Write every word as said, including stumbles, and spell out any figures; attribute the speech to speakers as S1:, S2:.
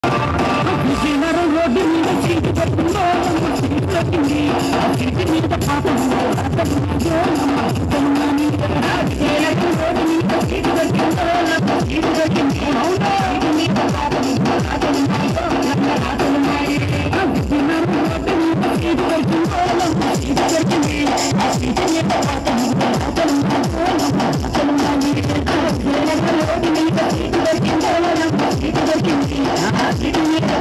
S1: Vizianagaram road మీద seat పెట్టిందో seat పెట్టింది ఆ సీటు మీద పాప విజయనగరం రోడ్డు మీద సీటు పెట్టిందో సీటు పెట్టింది సీటు మీద పాప విజయనగరం రోడ్డు మీద సీటు పెట్టిందో సీటు పెట్టింది ఆ సీటు మీద పాప విజయనగరం రోడ్డు మీద సీటు పెట్టిందో సీటు పెట్టింది ఆ సీటు మీద